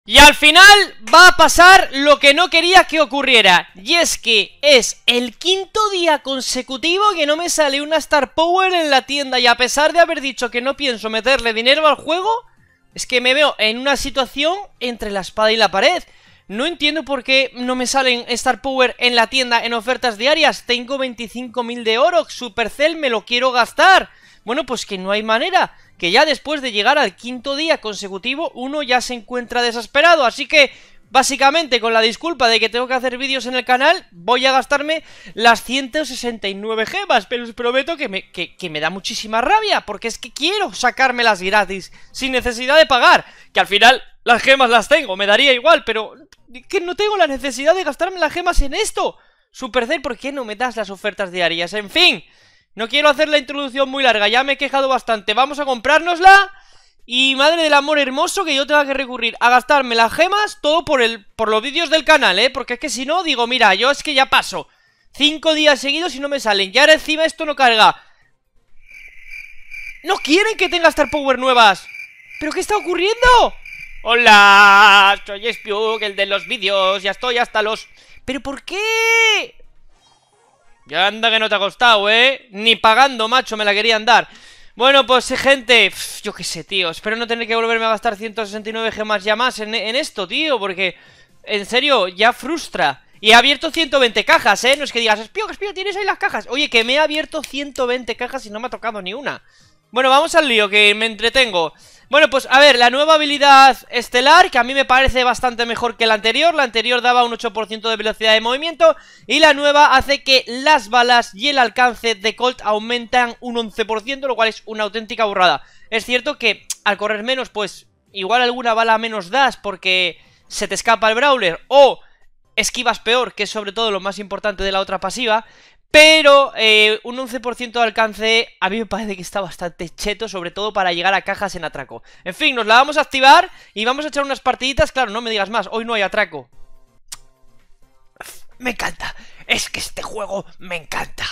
Y al final va a pasar lo que no quería que ocurriera. Y es que es el quinto día consecutivo que no me sale una Star Power en la tienda. Y a pesar de haber dicho que no pienso meterle dinero al juego, es que me veo en una situación entre la espada y la pared. No entiendo por qué no me salen Star Power en la tienda en ofertas diarias. Tengo 25.000 de oro, Supercell me lo quiero gastar. Bueno, pues que no hay manera, que ya después de llegar al quinto día consecutivo uno ya se encuentra desesperado. Así que, básicamente, con la disculpa de que tengo que hacer vídeos en el canal, voy a gastarme las 169 gemas. Pero os prometo que me da muchísima rabia, porque es que quiero sacármelas gratis, sin necesidad de pagar. Que al final las gemas las tengo, me daría igual, pero que no tengo la necesidad de gastarme las gemas en esto. Supercell, ¿por qué no me das las ofertas diarias? En fin, no quiero hacer la introducción muy larga, ya me he quejado bastante. Vamos a comprárnosla. Y madre del amor hermoso, que yo tenga que recurrir a gastarme las gemas, todo por los vídeos del canal, porque es que si no, digo, mira, yo es que ya paso 5 días seguidos y no me salen. Y ahora encima esto no carga. No quieren que tenga Star Power nuevas. ¿Pero qué está ocurriendo? Hola, soy Spyuk, el de los vídeos. Ya estoy hasta los... ¿Pero por qué? Ya anda que no te ha costado, ni pagando, macho, me la querían dar. Bueno, pues gente, yo qué sé, tío. Espero no tener que volverme a gastar 169 gemas ya más en esto, tío. Porque, en serio, ya frustra. Y he abierto 120 cajas, no es que digas, Spyuk, tienes ahí las cajas. Oye, que me he abierto 120 cajas y no me ha tocado ni una. Bueno, vamos al lío, que me entretengo. Bueno, pues a ver, la nueva habilidad estelar, que a mí me parece bastante mejor que la anterior. La anterior daba un 8% de velocidad de movimiento, y la nueva hace que las balas y el alcance de Colt aumentan un 11%, lo cual es una auténtica burrada. Es cierto que al correr menos, pues igual alguna bala menos das porque se te escapa el Brawler, o esquivas peor, que es sobre todo lo más importante de la otra pasiva. Pero un 11% de alcance a mí me parece que está bastante cheto, sobre todo para llegar a cajas en atraco. En fin, nos la vamos a activar y vamos a echar unas partiditas. Claro, no me digas más, hoy no hay atraco. Me encanta, es que este juego me encanta.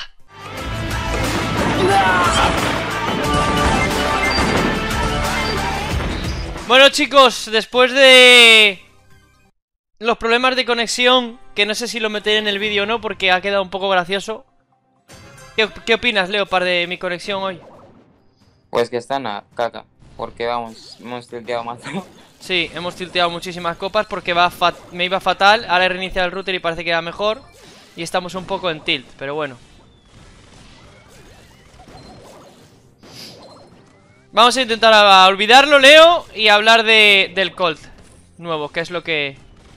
Bueno, chicos, después de los problemas de conexión, que no sé si lo meteré en el vídeo o no, porque ha quedado un poco gracioso. ¿Qué opinas, Leopard, de mi conexión hoy? Pues que está en la caca, porque vamos, hemos tilteado más. Sí, hemos tilteado muchísimas copas porque me iba fatal. Ahora he reiniciado el router y parece que va mejor. Y estamos un poco en tilt, pero bueno. Vamos a intentar olvidarlo, Leo, y hablar del Colt nuevo, que es lo que...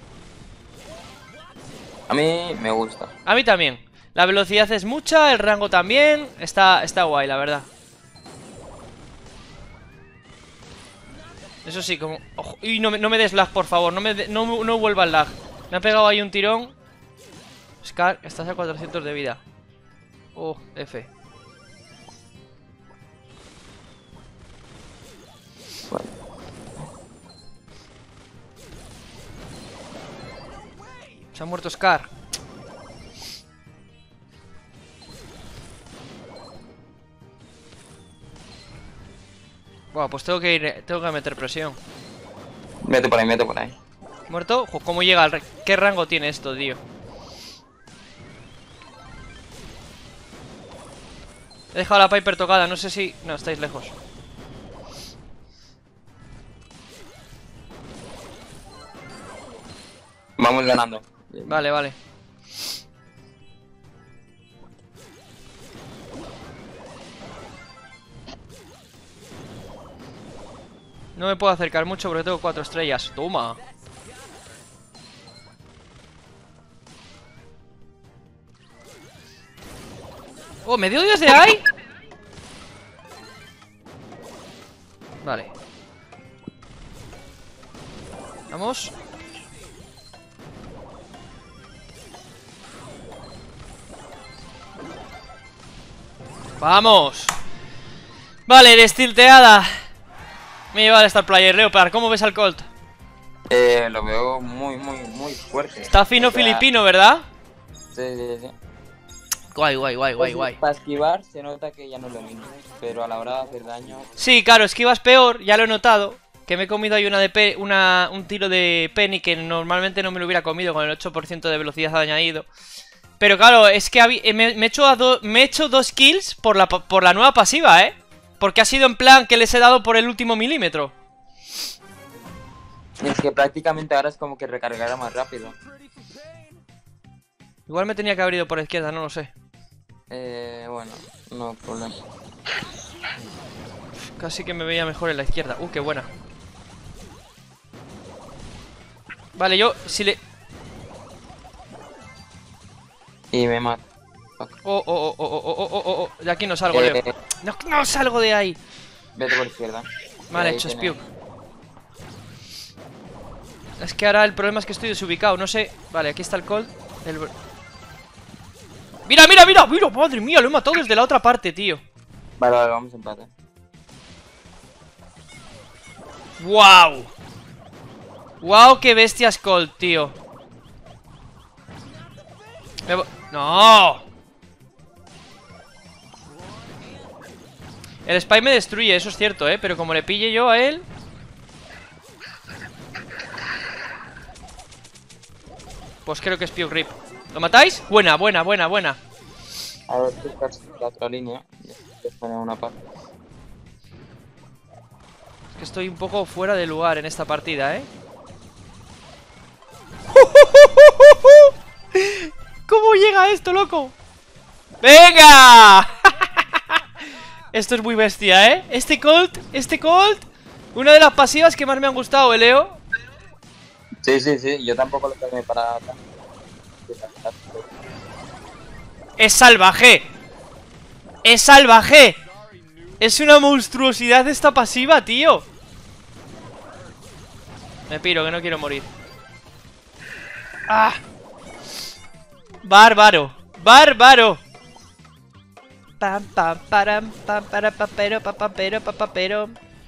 A mí me gusta. A mí también. La velocidad es mucha, el rango también. Está guay, la verdad. Eso sí, como... Ojo. Y no me des lag, por favor. No vuelvas lag. Me ha pegado ahí un tirón. Scar, estás a 400 de vida. F. Vale. Se ha muerto Scar. Bueno, pues tengo que meter presión. Vete por ahí, vete por ahí. ¿Muerto? ¿Cómo llega? ¿Qué rango tiene esto, tío? He dejado la Piper tocada, no sé si... No, estáis lejos. Vamos ganando. Vale, vale. No me puedo acercar mucho porque tengo 4 estrellas. Toma. ¿Me dio desde ahí? Vale. Vamos. ¡Vamos! Vale, destilteada. Me lleva el Star Player. Leopard, ¿cómo ves al Colt? Lo veo muy fuerte. Está fino, filipino, ¿verdad? Sí. Guay. Para esquivar se nota que ya no es lo mismo, pero a la hora de hacer daño... Sí, claro, esquivas peor, ya lo he notado. Que me he comido ahí un tiro de Penny que normalmente no me lo hubiera comido con el 8% de velocidad añadido. Pero claro, es que me he hecho 2 kills por la nueva pasiva, ¿eh? Porque ha sido en plan que les he dado por el último milímetro. Es que prácticamente ahora es como que recargará más rápido. Igual me tenía que haber ido por la izquierda, no lo sé. Bueno, no problema. Casi que me veía mejor en la izquierda. Qué buena. Vale, yo si le... Y me mata. De aquí no salgo, Leo. No salgo de ahí. Vete por izquierda. Mal hecho, Spiuk. Es que ahora el problema es que estoy desubicado, no sé. Vale, aquí está el Colt. ¡Mira! ¡Madre mía! Lo he matado desde la otra parte, tío. Vale, vamos a empate. ¡Wow! ¡Wow! ¡Qué bestias Colt, tío! ¡No! El Spy me destruye, eso es cierto, pero como le pille yo a él... Pues creo que es Spiuk Rip. ¿Lo matáis? Buena. A ver, tú estás en la otra línea. Ya poner una parte. Es que estoy un poco fuera de lugar en esta partida, ¿Cómo llega esto, loco? ¡Venga! Esto es muy bestia, Este Colt, una de las pasivas que más me han gustado, Leo. Sí, yo tampoco lo tomé para... ¡Es salvaje! ¡Es salvaje! ¡Es una monstruosidad esta pasiva, tío! Me piro, que no quiero morir. ¡Ah! ¡Bárbaro! Pam, pam, param, pam, para, papero, papapero, papapero.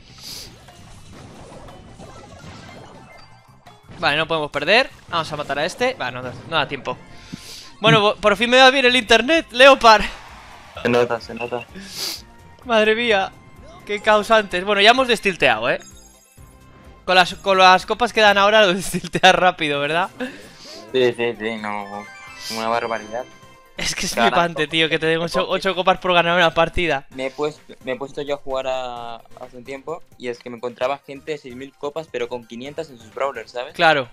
Vale, no podemos perder. Vamos a matar a este. Vale, no da tiempo. Bueno, por fin me da bien el internet, Leopard. Se nota. Madre mía. Qué causantes. Bueno, ya hemos destilteado, Con las copas que dan ahora lo destilteas rápido, ¿verdad? Sí, no. Una barbaridad. Es que es flipante, tío, que te den 8 copas por ganar una partida. Me he puesto yo a jugar hace un tiempo y es que me encontraba gente de 6000 copas pero con 500 en sus brawlers, ¿sabes? Claro.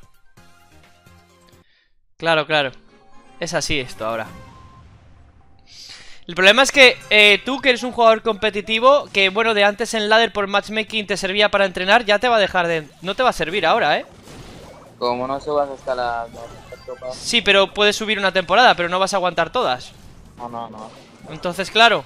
Es así esto ahora. El problema es que tú, que eres un jugador competitivo, que bueno, de antes en ladder por matchmaking te servía para entrenar, ya te va a dejar de... No te va a servir ahora, Como no subas hasta las copas... Sí, pero puedes subir una temporada, pero no vas a aguantar todas. No. Entonces, claro.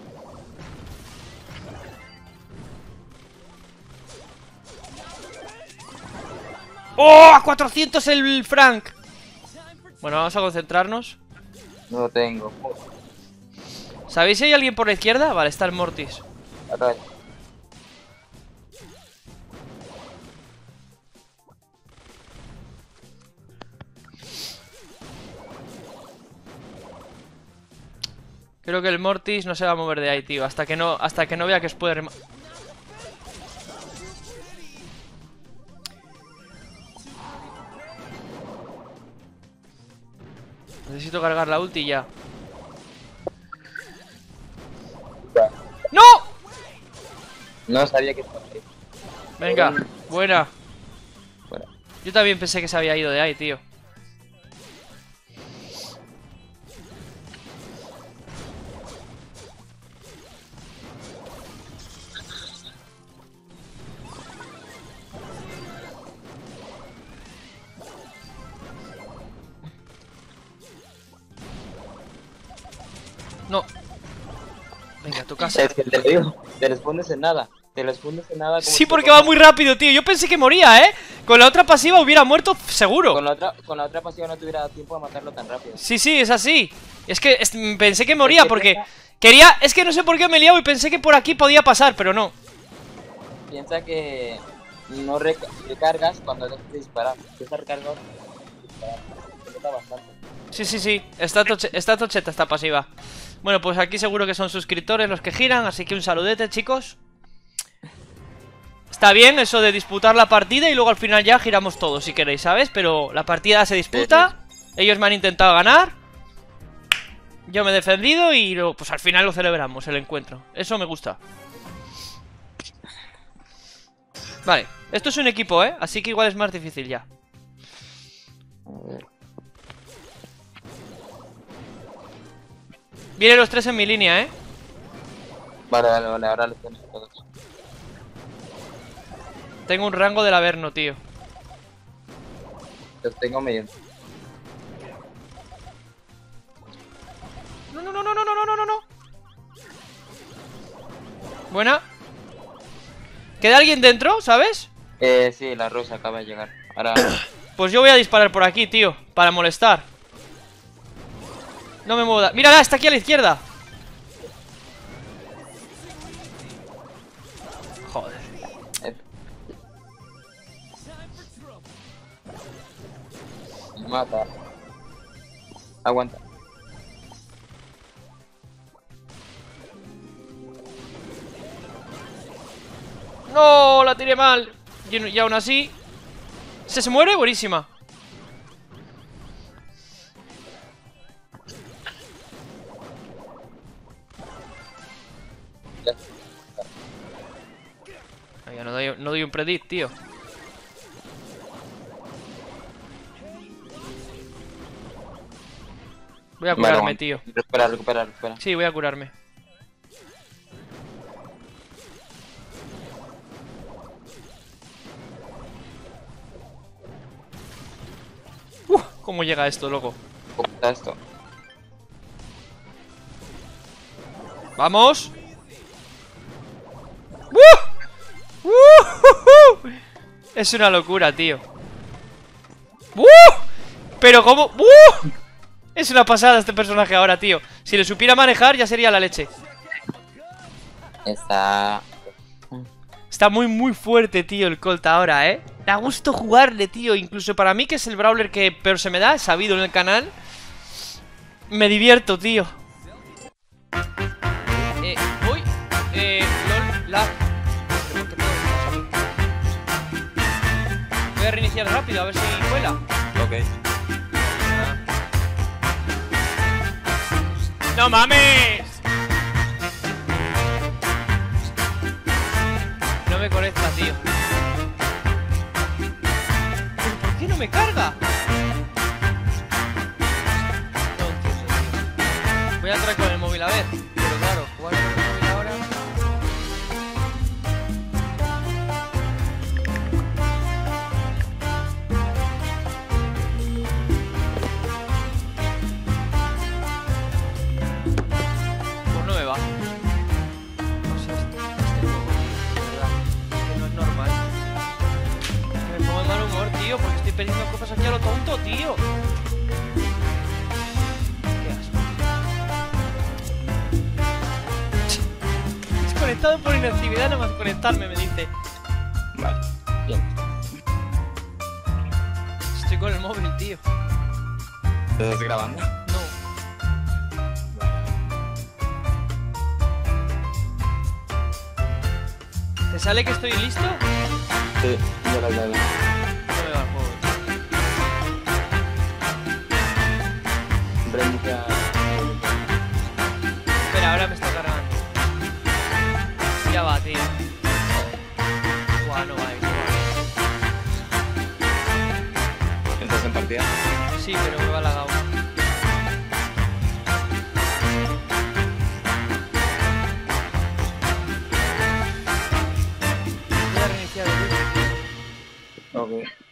¡Oh! ¡A 400 el Frank! Bueno, vamos a concentrarnos. No lo tengo. ¿Sabéis si hay alguien por la izquierda? Vale, está el Mortis. Acá. Creo que el Mortis no se va a mover de ahí, tío. Hasta que no vea que os puede Necesito cargar la ulti ya. ¡No! No sabía que estaba ahí. Venga, buena. Bueno. Yo también pensé que se había ido de ahí, tío. No. Venga, a tu casa. Es que te lo digo, te respondes en nada. Como Sí, porque va muy rápido, tío. Yo pensé que moría, Con la otra pasiva hubiera muerto seguro. Con la otra pasiva no te hubiera dado tiempo a matarlo tan rápido. Sí, es así. Es que pensé que moría porque quería... Es que no sé por qué me he liado y pensé que por aquí podía pasar, pero no. Piensa que no recargas cuando dejas de disparar. Empieza a recargar disparar. Se nota bastante. Sí. Está tocheta esta pasiva. Bueno, pues aquí seguro que son suscriptores los que giran, así que un saludete, chicos. Está bien eso de disputar la partida y luego al final ya giramos todos si queréis, ¿sabes? Pero la partida se disputa, ellos me han intentado ganar, yo me he defendido y pues al final lo celebramos, el encuentro. Eso me gusta. Vale, esto es un equipo, ¿eh? Así que igual es más difícil ya. A ver. Vienen los tres en mi línea, ¿eh? Vale, ahora los tenemos todos. Tengo un rango del Averno, tío. Los tengo medio. No, no, no, no, no, no, no, no, no. Buena. ¿Queda alguien dentro, sabes? Sí, la rosa acaba de llegar. Ahora. Pues yo voy a disparar por aquí, tío, para molestar. No me muevo. ¡Mírala! Está aquí a la izquierda. Joder. Me mata. Aguanta. No, la tiré mal. Y aún así ¿se muere? Buenísima. Ya no doy un predict, tío. Voy a curarme, Vale, tío. Recupera. Sí, voy a curarme. ¿Cómo llega esto, loco? ¿Cómo está esto? ¡Vamos! Es una locura, tío. Pero cómo... Es una pasada este personaje ahora, tío. Si le supiera manejar ya sería la leche. Está muy, muy fuerte, tío, el Colt ahora, ¿eh? Da gusto jugarle, tío. Incluso para mí, que es el brawler que peor se me da, sabido en el canal. Me divierto, tío. Uy. LOL, lag. Voy a reiniciar rápido, a ver si vuela. Ok. ¡No mames! No me conecta, tío. ¿Por qué no me carga? No entiendo, tío. Voy a entrar con el móvil a ver. Pero claro, jugar con el móvil ahora. Pues no me va. No sé, este juego, de verdad, que no es normal. Me pongo de mal humor, tío, porque estoy perdiendo cosas aquí a lo tonto, tío. Qué asco. Desconectado por inactividad, nada más conectarme, me dice. Vale, bien. Estoy con el móvil, tío. ¿Te estás grabando? No. ¿Te sale que estoy listo? Sí, ya lo No veo. me va el juego. Reinicia. Espera, ahora me está cargando. Ya va, tío. Buah, no va, ¿Estás en partida? Sí, pero me va lagado. Voy a reiniciar el vídeo. Ok.